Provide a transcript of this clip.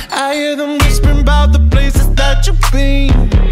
I hear them whispering about the places that you've been.